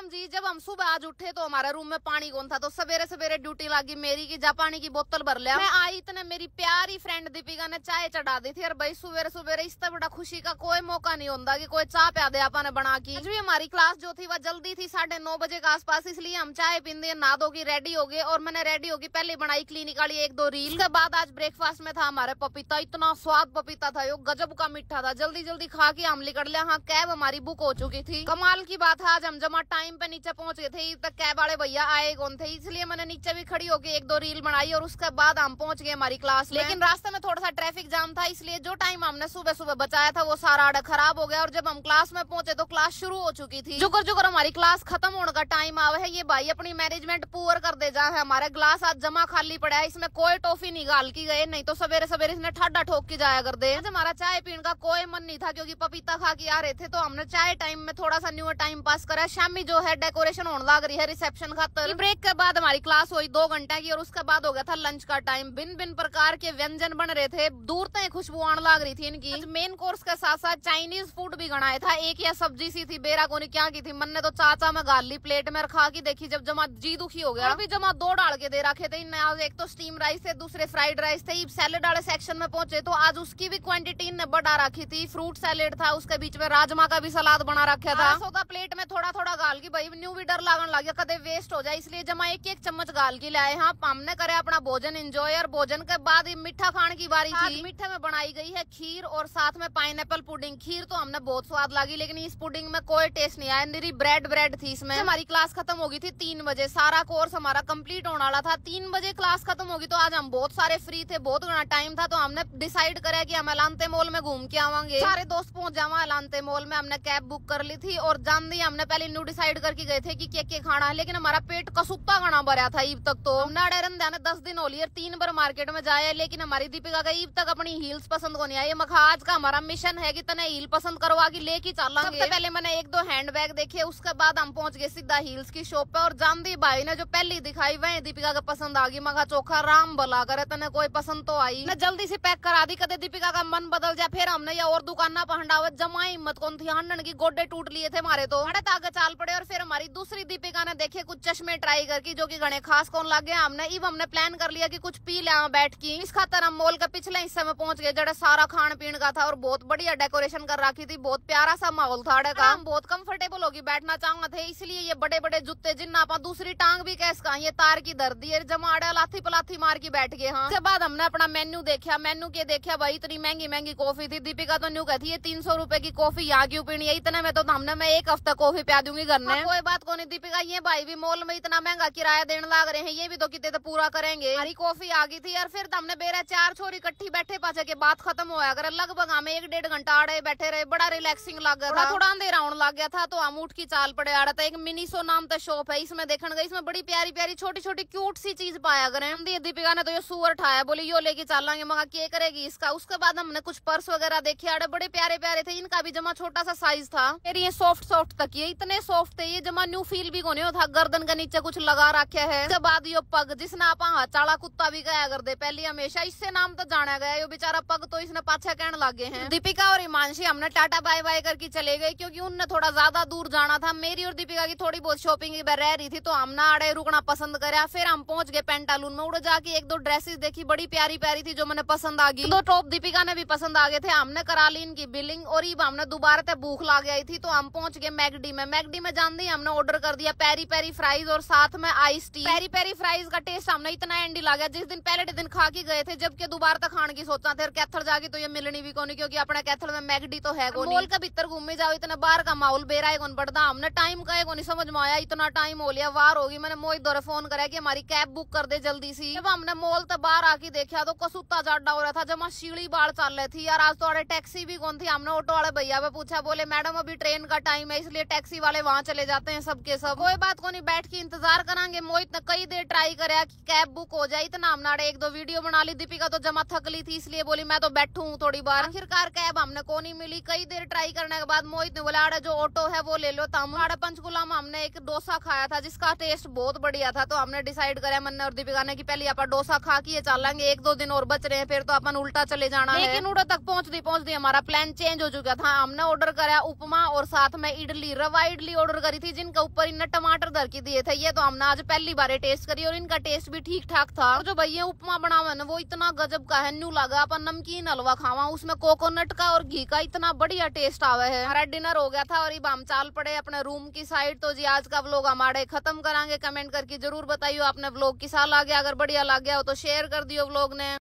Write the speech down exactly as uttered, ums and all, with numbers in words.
राम जी, जब हम सुबह आज उठे तो हमारे रूम में पानी कौन था, तो सवेरे सवेरे ड्यूटी लगी मेरी की जा पानी की बोतल भर लिया। मैं आई इतने मेरी प्यारी फ्रेंड दीपिका ने चाय चढ़ा दी थी। और भाई सवेरे सवेरे इससे बड़ा खुशी का कोई मौका नहीं होता कि कोई चाय प्या दे आपने बना की। आज भी हमारी क्लास जो थी वह जल्दी थी, साढ़े नौ बजे के आसपास, इसलिए हम चाय पीते नहा धो की रेडी हो गए। और मैंने रेडी होगी पहले बनाई क्लिनिक वाली एक दो रील। उसके बाद आज ब्रेकफास्ट में था हमारे पपीता, इतना स्वाद पपीता था, यो गजब का मीठा था। जल्दी जल्दी खा के हम निकल लिया। हाँ, कैब हमारी बुक हो चुकी थी। कमाल की बात है, आज हम जमा टाइम पे नीचे पहुंच गए थे, तक कैब वाले भैया आए कौन थे, इसलिए मैंने नीचे भी खड़ी होकर एक दो रील बनाई। और उसके बाद हम पहुंच गए हमारी क्लास। लेकिन रास्ते में थोड़ा सा ट्रैफिक जाम था, इसलिए जो टाइम हमने सुबह सुबह बचाया था वो सारा आड़ा खराब हो गया। और जब हम क्लास में पहुंचे तो क्लास शुरू हो चुकी थी। जुकर जुकर हमारी क्लास खत्म होने का टाइम आवा है। ये भाई अपनी मैनेजमेंट पूर कर दे जा है। हमारा ग्लास आज जमा खाली पड़ा है, इसमें कोई टॉफी निकाल की गए, नहीं तो सवेरे सवेरे इसने ठाडा ठोक के जाया कर दे। आज हमारा चाय पीने का कोई मन नहीं था, क्योंकि पपीता खा के आ रहे थे, तो हमने चाय टाइम में थोड़ा सा न्यू टाइम पास करा। शामी जो है डेकोरेशन होने लग रही है रिसेप्शन खातर। ब्रेक के बाद हमारी क्लास हुई दो घंटे की, और उसके बाद हो गया था लंच का टाइम। भिन्न भिन्न प्रकार के व्यंजन बन रहे थे, दूर तक खुशबू आने लग रही थी इनकी। मेन कोर्स के साथ साथ चाइनीज फूड भी बनाया था। एक या सब्जी सी थी, बेरा कोनी क्या की थी, मन ने तो चाचा में गाल ली प्लेट में, खा की देखी जब जमा जी दुखी हो गया। अभी जमा दो डाल के दे रखे थे इनने। आज एक तो स्टीम राइस थे, दूसरे फ्राइड राइस थे। सैलेड वाले सेक्शन में पहुंचे तो आज उसकी भी क्वांटिटी ने बढ़ा रखी थी। फ्रूट सैलेड था, उसके बीच में राजमा का भी सलाद बना रखा था। सौदा प्लेट में थोड़ा थोड़ा गाल की, भाई न्यू भी डर लागन लग गया कदे वेस्ट हो जाए, इसलिए जमा एक एक चम्मच गाल की लाए। हाँ, हमने करे अपना भोजन एंजॉय। और भोजन के बाद मीठा खाने की बारी थी। मीठे में बनाई गई है खीर और साथ में पाइनएप्पल पुडिंग। खीर तो हमने बहुत स्वाद लगी, लेकिन इस पुडिंग में कोई टेस्ट नहीं आया, निरी ब्रेड ब्रेड थी इसमें। हमारी क्लास खत्म हो गई थी तीन बजे, सारा कोर्स हमारा कंप्लीट होने वाला था। तीन बजे क्लास खत्म होगी तो आज हम बहुत सारे फ्री थे, बहुत घना टाइम था, तो हमने डिसाइड करा कि हम एलांते मॉल में घूम के आवांगे। सारे दोस्त पहुंच जावा एलांते मॉल में। हमने कैब बुक कर ली थी और जान दी हमने पहले न्यू डिसाइड करके गए थे कि क्या क्या खाना है, लेकिन हमारा पेट कसुत्ता घना भरा था ईब तक। तो हमने अड़े दस दिन हो लिए, तीन बार मार्केट में जाए, लेकिन हमारी दीपिका का ईब तक अपनी हील्स पसंद को नहीं आई। मखा आज का हमारा मिशन है कि तने हील पसंद करवा के लेके चलेंगे। सबसे पहले मैंने एक दो हैंड बैग देखे, उसके बाद हम पहुंच गए सीधा हील्स की शॉप पे। और जानदी भाई ने जो पहली दिखाई वह दीपिका का पसंद आ गई। मखा चोखा राम भला करे तने कोई पसंद तो आई ना, जल्दी से पैक करा दी, कदे दीपिका का मन बदल जाए। फिर हमने ये और दुकान पहंडावत जमा हिम्मत कौन थी, हंडन की गोडे टूट लिए थे हमारे, तो हड़े आगे चाल पड़े। और फिर हमारी दूसरी दीपिका ने देखे कुछ चश्मे ट्राई करके, जो की घने खास कौन लग गया। हमने इब हमने प्लान कर लिया कि कुछ पी ले बैठ की। इस खातर हम मॉल के पिछले हिस्से में पहुंच गए, जड़ा सारा खान पीन का था और बहुत बढ़िया डेकोरेशन कर रखी थी। बहुत प्यारा सा माहौल था का। हम बहुत कंफर्टेबल होगी बैठना चाहते थे, इसलिए ये बड़े बड़े जूते जिन्ना आप दूसरी टांग भी कैस का ये तार की दर दी जमाड़ा लाथी पलाथी मार के बैठ गए। हाँ, उसके बाद हमने अपना मेन्यू देखा। मेन्यू के देखा भाई इतनी महंगी महंगी कॉफी थी। दीपिका तो न्यू कहती है तीन सौ रूपये की कॉफी यहाँ क्यों पीनी है, इतने में तो हमने मैं एक हफ्ता कॉफी पिया दूंगी घर में। कोई बात को नहीं दीपिका, ये भाई भी मॉल में इतना महंगा किराया देने लग रहे हैं, ये भी तो कितने तो पूरा करेंगे। हमारी कॉफी आ गई थी। और फिर हमने बेरा चार छोरी इकट्ठी बैठे पाचे के बात खत्म होया अगर लगभग हमें एक डेढ़ घंटा आड़े बैठे रहे, बड़ा रिलैक्सिंग लग गया था। थोड़ा अंधेरा होने लग गया था तो हम उठ की चाल पड़े आड़ा था। एक मिनी सो नाम का शॉप है, इसमें देखने गई, इसमें बड़ी प्यारी प्यारी छोटी छोटी क्यूट सी चीज पाया करें। दीपिका ने तो ये सुअर उठाया, बोली यो लेके चलेंगे। मगा क्या करेगी इसका। उसके बाद हमने कुछ पर्स वगैरह देखे आड़े, बड़े प्यारे प्यारे थे। इनका भी जमा छोटा सा साइज था। फिर ये सॉफ्ट सॉफ्ट तक ये इतने सॉफ्ट थे, ये जमा न्यू फील भी कोने था। गर्दन के नीचे कुछ लगा रखे है। उसके बाद यो पग, जिसने आप हाँ चाला कुत्ता भी गया कर दे पहले हमेशा, इससे नाम तो जाना गया। यो बेचारा पग तो इसने पाछा कहने लगे हैं। दीपिका और हिमांशी हमने टाटा बाय बाय करके चले गए, क्योंकि उनने थोड़ा ज्यादा दूर जाना था। मेरी और दीपिका की थोड़ी बहुत शॉपिंग रह रही थी, तो हमने आड़े रुकना पसंद करा। फिर हम पहुंच गए पेंटालून में। उड़ जाके एक दो ड्रेसेस देखी, बड़ी प्यारी प्यारी थी, जो मैंने पसंद आ गई। दो टॉप दीपिका ने भी पसंद आ गए थे। हमने करा ली इनकी बिलिंग। और अब हमने दोबारा से भूख लग गई थी, तो हम पहुंच गए मैगडी में। मैगडी में जान दी हमने ऑर्डर कर दिया पेरी पेरी फ्राइज और साथ में ice tea. Peri peri fries का टेस्ट हमने इतना एंडी लगा, जिस दिन पहले दिन खा के गए थे, जबकि दोबारा तक खाने की सोचना थे। और कैथल जाके तो ये मिलनी भी कोनी, क्योंकि अपने कैथल में मैगडी तो है कोनी। मॉल के भीतर घूमे जाओ, इतना बाहर का माहौल बेरा है कौन पड़ता। हमने टाइम का को नहीं समझ में आया, इतना टाइम हो लिया वार होगी। मैंने मोहित दौरे फोन करा कि हमारी कैब बुक कर दे जल्दी सी। जब हमने मॉल तक बाहर आके देखा तो कसूता जाडा हो रहा था, जमा शीली बाढ़ चल रही थी। यार आज तो टैक्सी भी कौन थी। हमने ऑटो वाले भैया पे पूछा, बोले मैडम अभी ट्रेन का टाइम है, इसलिए टैक्सी वाले वहाँ चले जाते हैं सबके सब। कोई बात को नहीं, बैठ के इंतजार करांगे। मोहित ने कई देर ट्राई करा कि कैब बुक हो जाए, इतना हमने एक दो वीडियो बना ली। दीपिका तो जमा थक ली थी, इसलिए बोली मैं तो बैठू हूँ थोड़ी बार। आखिरकार कैब हमने को नहीं मिली। कई देर ट्राई करने के बाद मोहित ने बोला अरे जो ऑटो है वो ले लो। हमारे पंचकुला में हमने एक डोसा खाया था, जिसका टेस्ट बहुत बढ़िया था। तो हमने डिसाइड करा मन और दीपिका ने कि पहले आप डोसा खा के चलेंगे, एक दो दिन और बच रहे हैं, फिर तो अपन उल्टा चले जाना है। लेकिन उड़े तक पहुंचती पहुंचती हमारा प्लान चेंज हो चुका था। हमने ऑर्डर करा उपमा और साथ में इडली, रवा इडली ऑर्डर करी थी, जिनका ऊपर इनने टमाटर धर के दिए थे। ये तो हमने आज पहली बार टेस्ट करी और इनका टेस्ट भी ठीक ठाक था। और जो भैया उपमा बनावा ना वो इतना गजब का है, न्यू लगा अपन नमकीन हलवा खावा, उसमें कोकोनट का और घी का इतना बढ़िया टेस्ट आवे है। हमारा डिनर हो गया था और अब हम चाल पड़े अपने रूम की साइड। तो जी आज का व्लॉग हमारे खत्म करांगे। कमेंट करके जरूर बताइयो आपने व्लॉग किसा लग गया, अगर बढ़िया लग गया हो तो शेयर कर दियो व्लॉग ने।